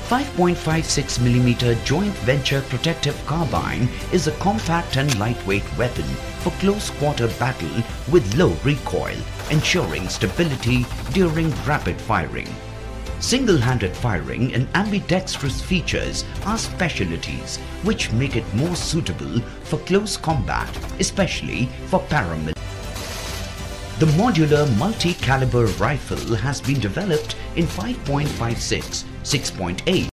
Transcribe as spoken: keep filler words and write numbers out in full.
five point five six millimeter Joint Venture Protective Carbine is a compact and lightweight weapon for close quarter battle with low recoil, ensuring stability during rapid firing. Single-handed firing and ambidextrous features are specialties which make it more suitable for close combat, especially for paramilitary. The modular multi-caliber rifle has been developed in five point five six, six point eight